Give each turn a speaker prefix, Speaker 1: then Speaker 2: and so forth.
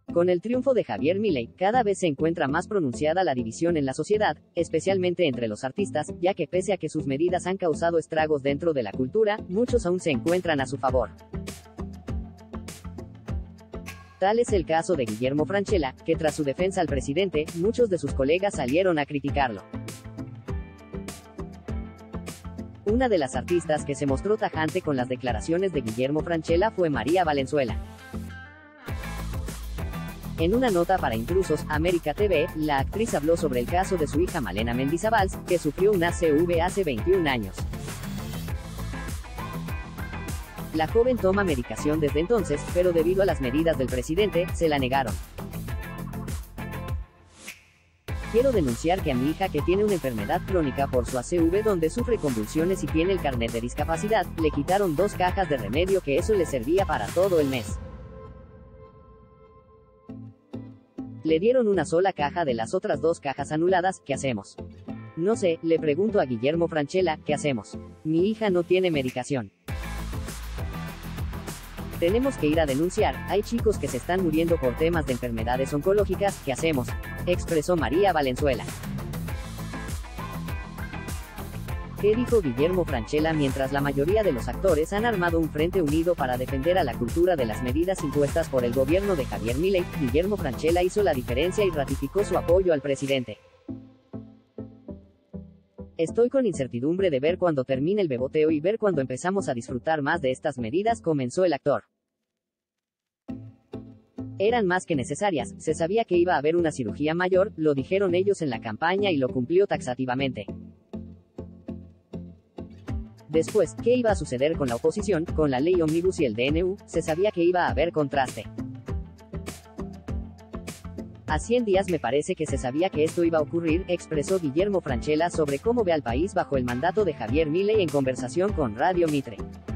Speaker 1: Con el triunfo de Javier Milei, cada vez se encuentra más pronunciada la división en la sociedad, especialmente entre los artistas, ya que pese a que sus medidas han causado estragos dentro de la cultura, muchos aún se encuentran a su favor. Tal es el caso de Guillermo Francella, que tras su defensa al presidente, muchos de sus colegas salieron a criticarlo. Una de las artistas que se mostró tajante con las declaraciones de Guillermo Francella fue María Valenzuela. En una nota para Intrusos, América TV, la actriz habló sobre el caso de su hija Malena Mendizábal, que sufrió un ACV hace 21 años. La joven toma medicación desde entonces, pero debido a las medidas del presidente, se la negaron. Quiero denunciar que a mi hija, que tiene una enfermedad crónica por su ACV donde sufre convulsiones y tiene el carnet de discapacidad, le quitaron 2 cajas de remedio que eso le servía para todo el mes. Le dieron una sola caja de las otras 2 cajas anuladas. ¿Qué hacemos? No sé, le pregunto a Guillermo Francella, ¿qué hacemos? Mi hija no tiene medicación. Tenemos que ir a denunciar, hay chicos que se están muriendo por temas de enfermedades oncológicas, ¿qué hacemos? Expresó María Valenzuela. ¿Qué dijo Guillermo Francella? Mientras la mayoría de los actores han armado un frente unido para defender a la cultura de las medidas impuestas por el gobierno de Javier Milei, Guillermo Francella hizo la diferencia y ratificó su apoyo al presidente. Estoy con incertidumbre de ver cuándo termine el beboteo y ver cuándo empezamos a disfrutar más de estas medidas, comenzó el actor. Eran más que necesarias, se sabía que iba a haber una cirugía mayor, lo dijeron ellos en la campaña y lo cumplió taxativamente. Después, ¿qué iba a suceder con la oposición? Con la ley Omnibus y el DNU, se sabía que iba a haber contraste. A 100 días me parece que se sabía que esto iba a ocurrir, expresó Guillermo Francella sobre cómo ve al país bajo el mandato de Javier Milei en conversación con Radio Mitre.